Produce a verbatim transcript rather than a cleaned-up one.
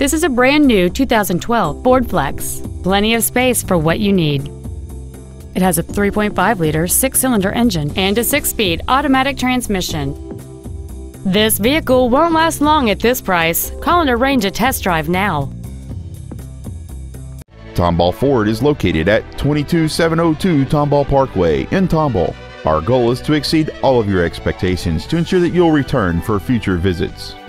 This is a brand new two thousand twelve Ford Flex. Plenty of space for what you need. It has a three point five liter six-cylinder engine and a six-speed automatic transmission. This vehicle won't last long at this price. Call and arrange a test drive now. Tomball Ford is located at twenty-two seven oh two Tomball Parkway in Tomball. Our goal is to exceed all of your expectations to ensure that you'll return for future visits.